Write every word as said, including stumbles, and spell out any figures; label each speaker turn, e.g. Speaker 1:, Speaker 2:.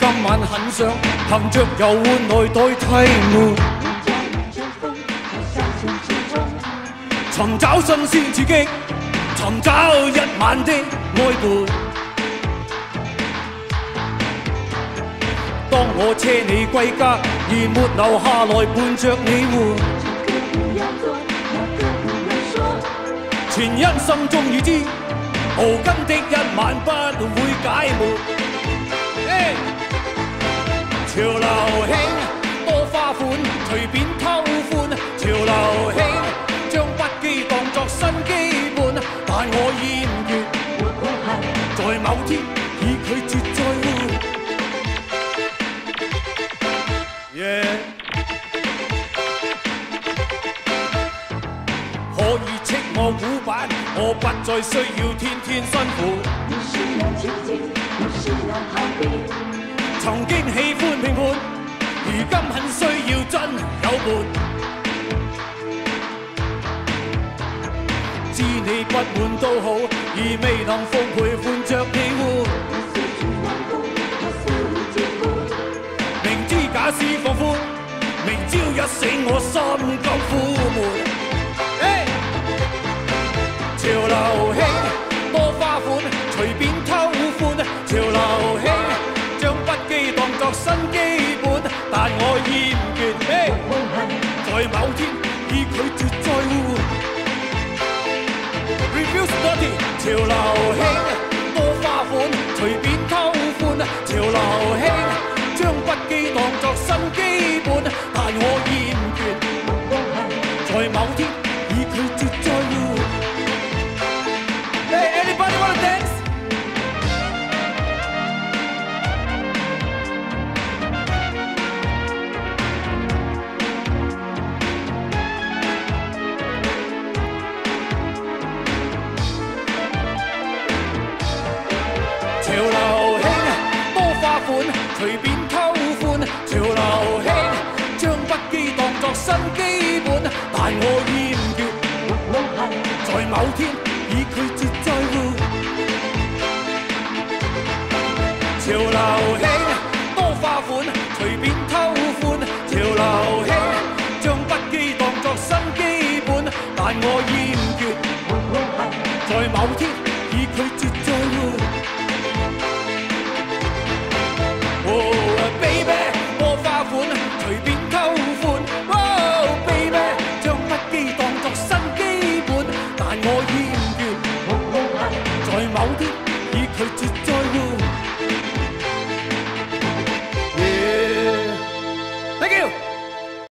Speaker 1: 今晚很想憑着遊玩來代替悶，尋找新鮮刺激，尋找一晚的愛伴。當我車你歸家，而沒留下來伴着你玩。 全因心中已知，豪金的一晚不會解悶。Hey! 潮流興多花款，隨便偷歡。潮流興將不羈當作新基本，但我厭倦，在某天已拒絕再換。Yeah. 可以斥我古板，我不再需要天天辛苦。曾經喜歡評判，如今很需要真有伴。知你不滿都好，而未能奉陪伴着你活。明知假使放寬，明朝一醒我心急苦悶。 潮流興多花款，隨便偷歡。潮流興將不羈當作新基本，但我厭倦。Hey! 在某天已拒絕再換。Refuse naughty。潮流興多花款，隨便偷歡。潮流興將不羈當作新基本，但我厭倦。在某天已拒絕再換。 Anybody wanna dance? 潮流興多花款，隨便偷歡。潮流興將不羈當作新基本，但我厭倦。在某天已拒絕再換。 潮流興多花款，隨便偷歡。潮流興將不羈當作新基本，但我厭倦。在某天已拒絕再換。Oh baby， 多花款，隨便偷歡。Oh baby， 將不羈當作新基本，但我厭倦。在某天已拒絕再